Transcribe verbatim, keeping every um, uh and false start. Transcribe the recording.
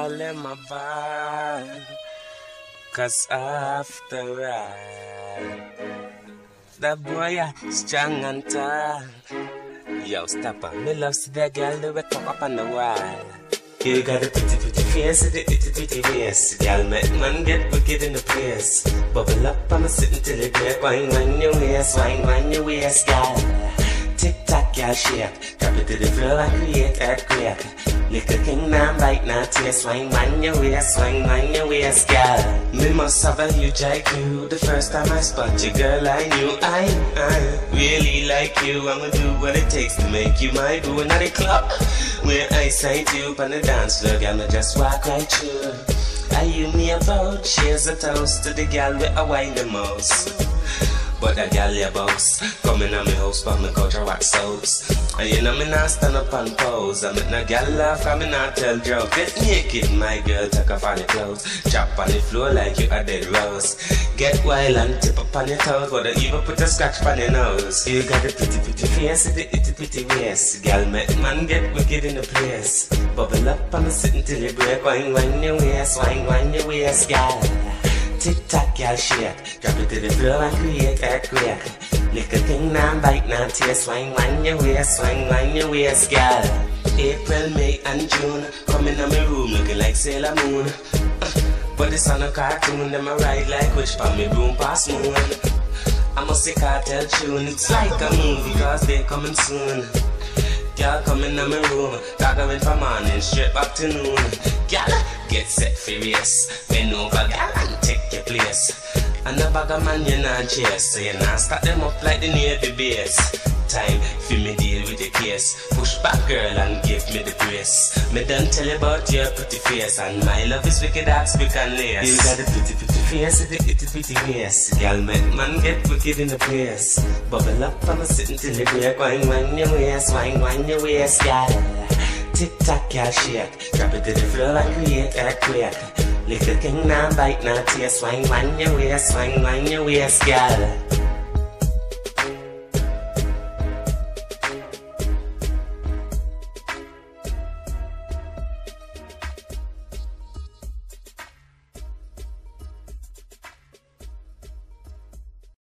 girl in my vibe. Cause after all, that boy are strong and tall. Yo, stop on. Me love see that girl do it come up on the wall. You got a pretty, pretty face, the itty, bitty waist. Girl, make man get wicked in the place. Bubble up, I'm sitting till it break. Wine, wine your waist, wine, wine your waist, girl. Tick tock, girl, shake. Drop it to the floor and create earthquake. Little king, now bite, now taste. Wine, wine your waist, wine, wine your waist, girl. Me must have a huge I Q. The first time I spot you, girl, I knew I, I really like you. I'ma do what it takes to make you my boo. In the club where I sight you on the dance floor, girl, me just walk right through. Are you me about? Cheers a toast to the girl with a wine the most. But that girl your boss coming on me house but me culture wax soaps. And you know me not stand up and pose. I make no girl laugh and me not tell joke. Get naked my girl, take off all your clothes. Chop on the floor like you a dead rose. Get wild and tip up on your toes. But don't even put a scratch on your nose. You got a pretty pretty face with the itty bitty waist. Girl make man get wicked in the place. Bubble up and me sitting till you break. Wine wine your waist, wine wine your waist, girl. Tick tock, girl, shake. Drop it to the floor and create earthquake. Little thing now bite, now taste. Wine, wine your waist, wine, wine your waist, girl. April, May and June, coming on my room looking like Sailor Moon. Uh, but it's on a cartoon, them a ride like witch pa me broom past moon. I must say cartel tune, it's like a movie cause they coming soon. Girl coming on my room, gathering from morning straight back to noon. Girl, get set furious, bend over, girl, and take your place. And a bag of man you not chase, so you not start them up like the Navy base. Time for me deal with the case. Push back girl and give me the grace. Me done tell you about your pretty face, and my love is wicked as we can lace. You got a pretty pretty face with the itty bitty waist. Girl make man get wicked in the place. Bubble up I'm sitting till the break. Wine wine your waist, wine wine your waist, girl. Tick tock, girl, shake. Drop it to the floor and create earthquake. Little king now bite, now taste. Wine wine your waist, wine wine your waist, girl.